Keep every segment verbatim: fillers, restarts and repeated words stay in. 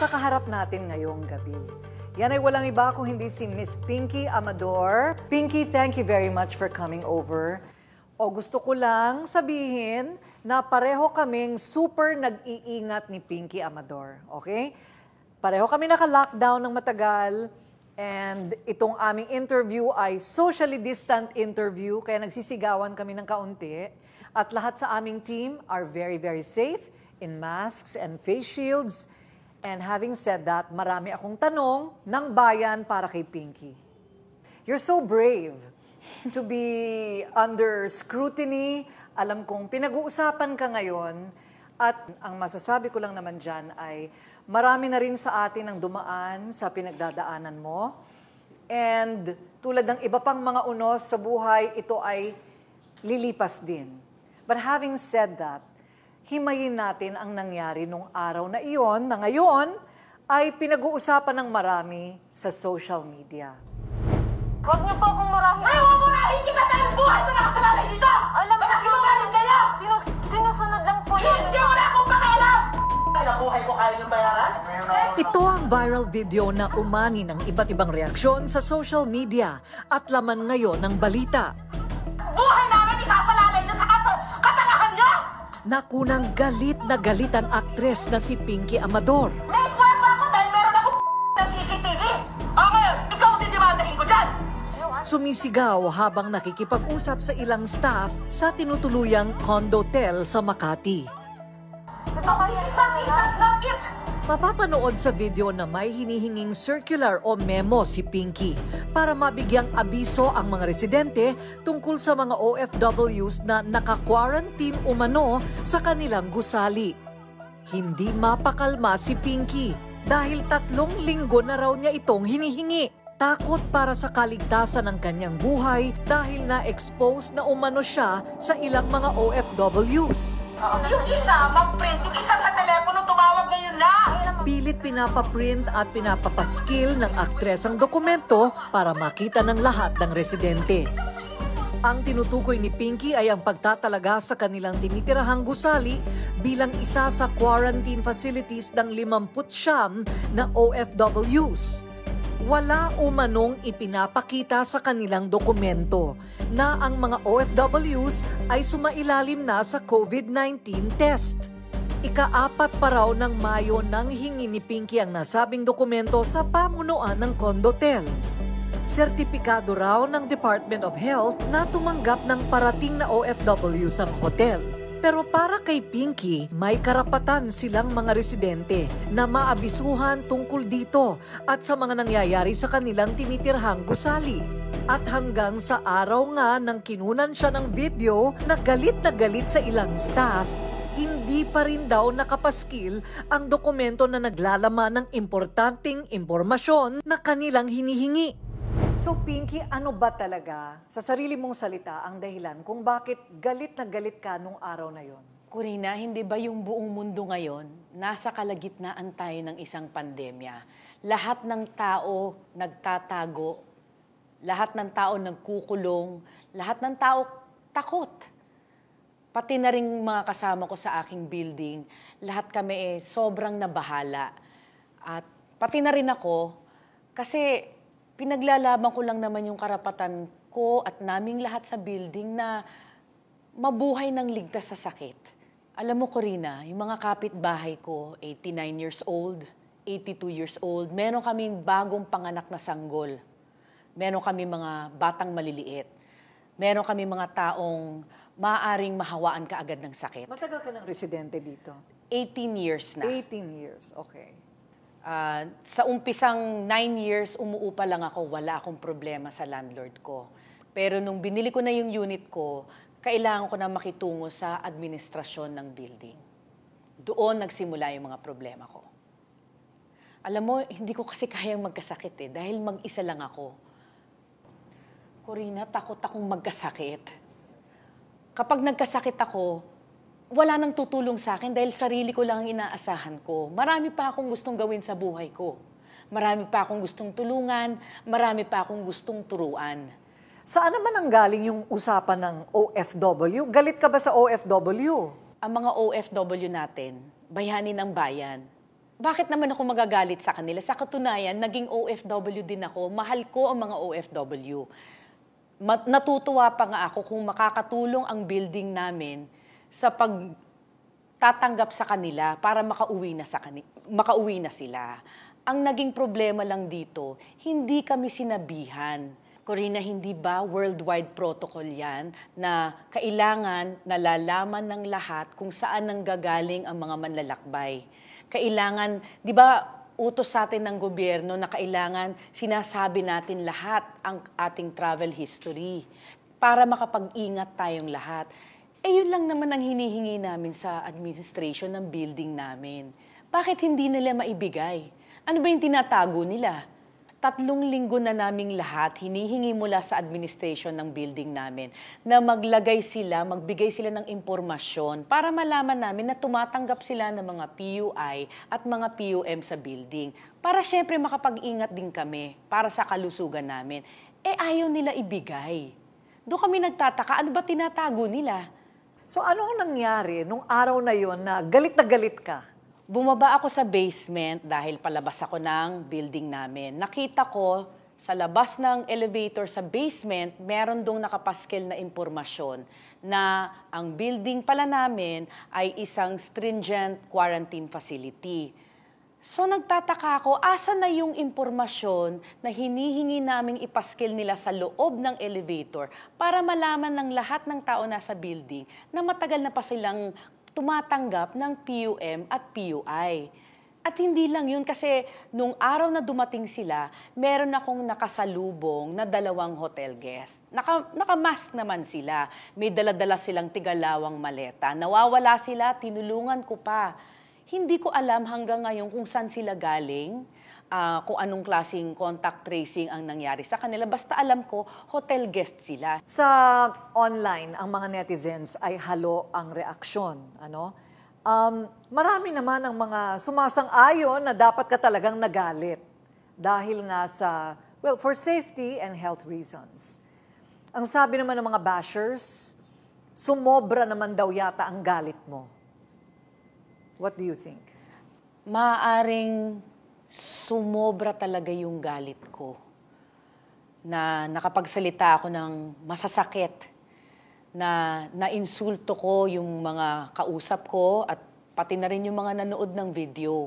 sa kaharap natin ngayong gabi. Yan ay walang iba kung hindi si Miss Pinky Amador. Pinky, thank you very much for coming over. O gusto ko lang sabihin na pareho kaming super nag-iingat ni Pinky Amador. Okay? Pareho kami naka-lockdown ng matagal. And itong aming interview ay socially distant interview, kaya nagsisigawan kami ng kaunti. At lahat sa aming team are very, very safe in masks and face shields. And having said that, marami akong tanong ng bayan para kay Pinky. You're so brave to be under scrutiny. Alam kong pinag-uusapan ka ngayon. At ang masasabi ko lang naman dyan ay marami na rin sa atin ang dumaan sa pinagdadaanan mo. And tulad ng iba pang mga unos sa buhay, ito ay lilipas din. But having said that, himayin natin ang nangyari nung araw na iyon, na ngayon ay pinag-uusapan ng marami sa social media. Huwag niyo po akong murahin. Ay, huwag murahin kita dahil buhay ko nakasalalay dito! Alam mo, sinungaling kayo! Sinu sinusunod lang po namin. Hindi wala akong pakialam! Ang buhay ko kaya ng bayaran? Ito ang viral video na umani ng iba't ibang reaksyon sa social media at laman ngayon ng balita. Buhay namin isasalalay niyo sa kat- katangahan niyo! Nakunang galit na galit ang aktres na si Pinky Amador. May pwerpa ako dahil meron akong ng C C T V! O ngayon, ikaw din dimandahin ko dyan! Sumisigaw habang nakikipag-usap sa ilang staff sa tinutuluyang condotel sa Makati. This is not it, that's not it! Mapapanood sa video na may hinihinging circular o memo si Pinky para mabigyang abiso ang mga residente tungkol sa mga O F Ws na naka-quarantine umano sa kanilang gusali. Hindi mapakalma si Pinky dahil tatlong linggo na raw niya itong hinihingi. Takot para sa kaligtasan ng kanyang buhay dahil na-expose na umano siya sa ilang mga O F Ws. Yung isa, mag-print. Yung isa sa telepono, tumawag ngayon na! Pilit pinapaprint at pinapapaskil ng aktres ang dokumento para makita ng lahat ng residente. Ang tinutukoy ni Pinky ay ang pagtatalaga sa kanilang tinitirahang gusali bilang isa sa quarantine facilities ng limampu't siyam na O F Ws. Wala umanong ipinapakita sa kanilang dokumento na ang mga O F Ws ay sumailalim na sa COVID nineteen test. Ikaapat pa raw ng Mayo nang hingi ni Pinky ang nasabing dokumento sa pamunuan ng condotel. Sertipikado raw ng Department of Health na tumanggap ng parating na O F Ws ang hotel. Pero para kay Pinky, may karapatan silang mga residente na maabisuhan tungkol dito at sa mga nangyayari sa kanilang tinitirhang gusali. At hanggang sa araw nga nang kinunan siya ng video na galit na galit sa ilang staff, hindi pa rin daw nakapaskil ang dokumento na naglalaman ng importanteng impormasyon na kanilang hinihingi. So Pinky, ano ba talaga sa sarili mong salita ang dahilan kung bakit galit na galit ka nung araw na yon? Corina, hindi ba yung buong mundo ngayon nasa kalagitnaan tayo ng isang pandemya? Lahat ng tao nagtatago, lahat ng tao nagkukulong, lahat ng tao takot. Pati na rin mga kasama ko sa aking building, lahat kami eh sobrang nabahala. At pati na rin ako, kasi pinaglalaban ko lang naman yung karapatan ko at naming lahat sa building na mabuhay ng ligtas sa sakit. Alam mo, Corina, yung mga kapitbahay ko, eighty-nine years old, eighty-two years old, meron kaming bagong panganak na sanggol. Meron kami mga batang maliliit. Meron kami mga taong maaaring mahawaan ka agad ng sakit. Matagal ka ng residente dito? eighteen years na. eighteen years, okay. Uh, sa umpisang nine years, umuupa lang ako, wala akong problema sa landlord ko. Pero nung binili ko na yung unit ko, kailangan ko na makitungo sa administrasyon ng building. Doon nagsimula yung mga problema ko. Alam mo, hindi ko kasi kayang magkasakit eh, dahil mag-isa lang ako. Corina, takot akong magkasakit. Kapag nagkasakit ako, wala nang tutulong sa akin dahil sarili ko lang ang inaasahan ko. Marami pa akong gustong gawin sa buhay ko. Marami pa akong gustong tulungan, marami pa akong gustong turuan. Saan naman ang galing yung usapan ng O F W? Galit ka ba sa O F W? Ang mga O F W natin, bayani ng bayan. bakit naman ako magagalit sa kanila? Sa katunayan, naging O F W din ako. Mahal ko ang mga O F W. Mat- natutuwa pa nga ako kung makakatulong ang building namin sa pagtatanggap sa kanila para makauwi na, sa kani- makauwi na sila. Ang naging problema lang dito, hindi kami sinabihan. Corina, hindi ba worldwide protocol yan na kailangan nalalaman ng lahat kung saan nanggagaling ang mga manlalakbay? Kailangan, di ba, utos sa atin ng gobyerno na kailangan sinasabi natin lahat ang ating travel history para makapag-ingat tayong lahat. Eh yun lang naman ang hinihingi namin sa administration ng building namin. Bakit hindi nila maibigay? Ano ba yung tinatago nila? Tatlong linggo na naming lahat hinihingi mula sa administration ng building namin na maglagay sila, magbigay sila ng impormasyon para malaman namin na tumatanggap sila ng mga P U I at mga P U M sa building. Para syempre makapag-ingat din kami para sa kalusugan namin. Eh ayaw nila ibigay. Doon kami nagtataka, ano ba tinatago nila? So ano ang nangyari nung araw na yon na galit na galit ka? Bumaba ako sa basement dahil palabas ako ng building namin. Nakita ko sa labas ng elevator sa basement, meron dong nakapaskel na impormasyon na ang building pala namin ay isang stringent quarantine facility. So nagtataka ako, asa na yung impormasyon na hinihingi naming ipaskel nila sa loob ng elevator para malaman ng lahat ng tao nasa building na matagal na pa silang tumatanggap ng P U M at P U I. At hindi lang yun kasi nung araw na dumating sila, meron akong nakasalubong na dalawang hotel guest. Naka, nakamask naman sila. May dala-dala silang tigalawang maleta. Nawawala sila, tinulungan ko pa. Hindi ko alam hanggang ngayon kung saan sila galing, uh, kung anong klaseng contact tracing ang nangyari sa kanila. Basta alam ko, hotel guest sila. Sa online, ang mga netizens ay halo ang reaksyon. Ano? Um, marami naman ang mga sumasang-ayon na dapat ka talagang nagalit dahil nga sa, well, for safety and health reasons. Ang sabi naman ng mga bashers, sumobra naman daw yata ang galit mo. What do you think? Maaring sumobra talaga yung galit ko na nakapagsalita ako ng masasakit, na nainsulto ko yung mga kausap ko at pati na rin yung mga nanood ng video.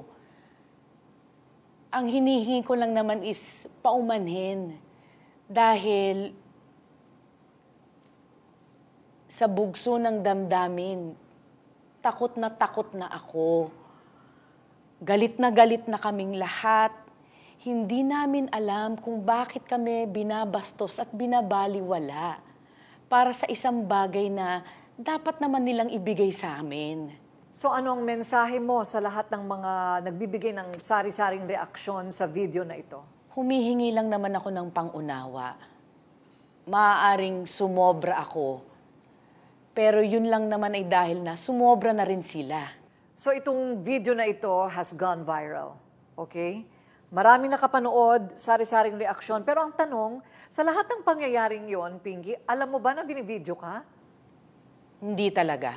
Ang hinihingi ko lang naman is paumanhin dahil sa bugso ng damdamin, takot na takot na ako. Galit na galit na kaming lahat. Hindi namin alam kung bakit kami binabastos at binabaliwala para sa isang bagay na dapat naman nilang ibigay sa amin. So ano ang mensahe mo sa lahat ng mga nagbibigay ng sari-saring reaksyon sa video na ito? Humihingi lang naman ako ng pangunawa. Maaaring sumobra ako. Pero yun lang naman ay dahil na sumobra na rin sila. So itong video na ito has gone viral, okay? Marami nakapanood, sari-saring reaksyon. Pero ang tanong, sa lahat ng pangyayaring yon, Pinky, alam mo ba na binivideo ka? Hindi talaga.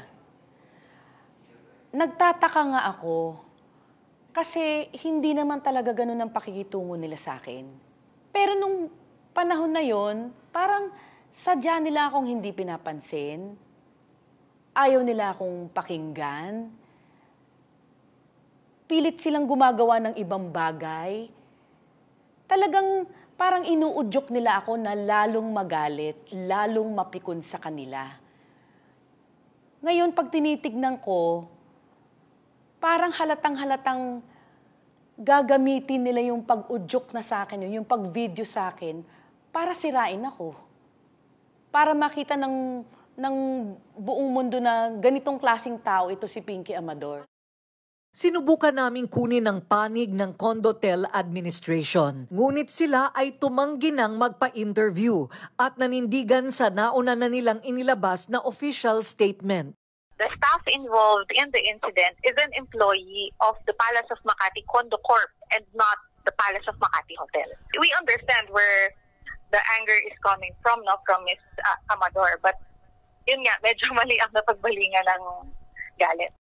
Nagtataka nga ako kasi hindi naman talaga ganun ang pakikitungo nila sa akin. Pero nung panahon na yon, parang sadya nila akong hindi pinapansin. Ayaw nila akong pakinggan. Pilit silang gumagawa ng ibang bagay. Talagang parang inuudyok nila ako na lalong magalit, lalong mapikon sa kanila. Ngayon, pag tinitignan ko, parang halatang-halatang gagamitin nila yung pag-udyok na sa akin, yung pag-video sa akin, para sirain ako. Para makita ng ng buong mundo na ganitong klaseng tao ito si Pinky Amador. Sinubukan naming kunin ang panig ng Condotel Administration. Ngunit sila ay tumanggi ng magpa-interview at nanindigan sa nauna na nilang inilabas na official statement. The staff involved in the incident is an employee of the Palace of Makati Condo Corp and not the Palace of Makati Hotel. We understand where the anger is coming from, no, from Miz Uh, Amador, but yun nga, medyo mali ang napagbalingan ng galit.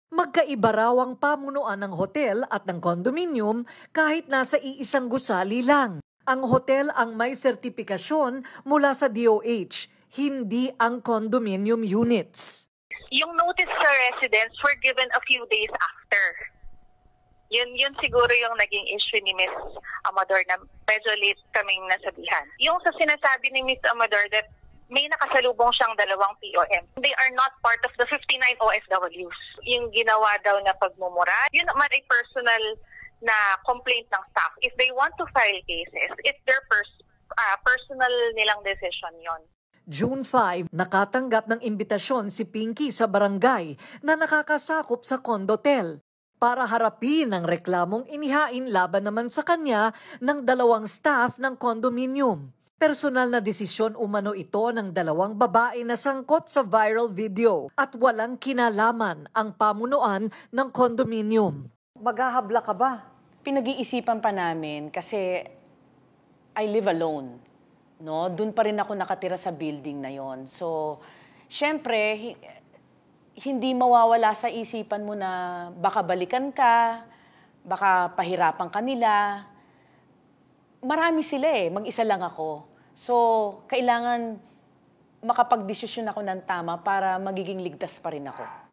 Magkaiba raw ang pamunuan ng hotel at ng condominium kahit nasa iisang gusali lang. Ang hotel ang may sertipikasyon mula sa D O H, hindi ang condominium units. Yung notice sa residents were given a few days after. Yun, yun siguro yung naging issue ni Miz Amador na medyo late kaming nasabihan. Yung sa sinasabi ni Miz Amador that may nakasalubong siyang dalawang P O M. They are not part of the fifty-nine O F Ws. Yung ginawa daw na pagmumura, yun naman ay personal na complaint ng staff. If they want to file cases, it's their pers- uh, personal nilang decision yon. June fifth, nakatanggap ng imbitasyon si Pinky sa barangay na nakakasakop sa condotel para harapin ang reklamong inihain laban naman sa kanya ng dalawang staff ng condominium. Personal na desisyon umano ito ng dalawang babae na sangkot sa viral video at walang kinalaman ang pamunuan ng condominium. Maghahabla ka ba? Pinag-iisipan pa namin kasi I live alone. No? Doon pa rin ako nakatira sa building na yon. So, syempre, hi- hindi mawawala sa isipan mo na baka balikan ka, baka pahirapan ka nila. Marami sila eh, mag-isa lang ako. So, kailangan makapag-desisyon ako ng tama para magiging ligtas pa rin ako.